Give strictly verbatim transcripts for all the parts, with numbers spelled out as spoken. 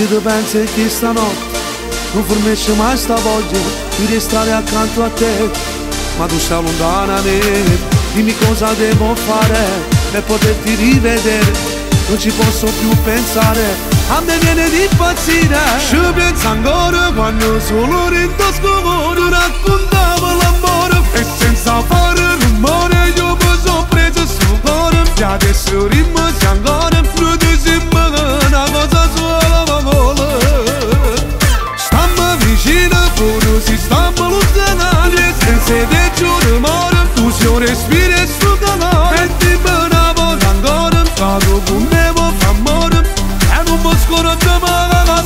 Vedo penso che stanotte non formesce mai sta voglia di restare accanto a te, ma tu stai lontana da me. Dimmi cosa devo fare per poterti rivedere, non ci posso più pensare, a me viene di impazzire. Ci penso ancora quando solo rendo scomodo raccontavo l'amore e senza fare rumore io mi sono preso sul cuore. E adesso rimasi ancora, non ti sembra una cosa sola ma vola. Stammi vicino pure si stammi lontano, senza te giuro amore, tu sei un respiro e sul calore. E ti una volta ancora, cado con me vuoi fare amore, e non mi scoraggia mai.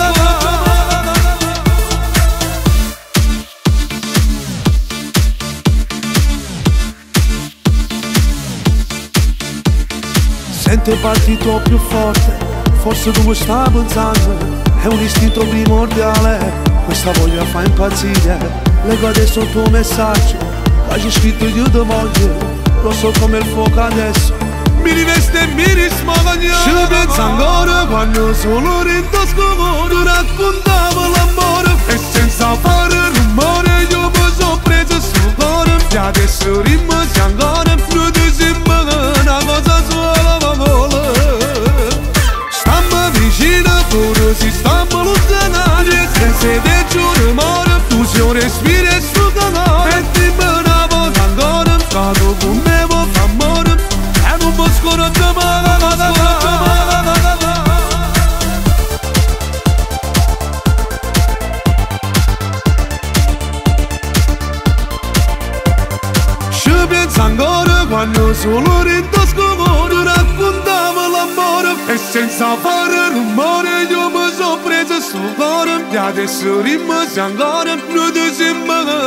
Sento il partito più forte, forse tu mi stai pensando, è un istinto primordiale, questa voglia fa impazzire. Leggo adesso il tuo messaggio, hai scritto io ti voglio, lo so come il fuoco adesso mi riveste e mi rismoglia. Ci penso ancora quando solo rendo scomodo raccontavo l'amore e senza fare rumore io mi sono preso sul cuore. E adesso rimasi ancora, non ti sembra una cosa sola ma vola. Stammi vicino pure si stammi lontano, senza te giuro amore, tu sei un respiro e sul calore. E ti una volta ancora, cado con me vuoi fare amore, e non mi scoraggia mai. Ci penso ancora quando solo rendo scomodo raccontavo l'amore e senza fare rumore io mi sono preso sul cuore. E adesso rimasi ancora, non ti sembra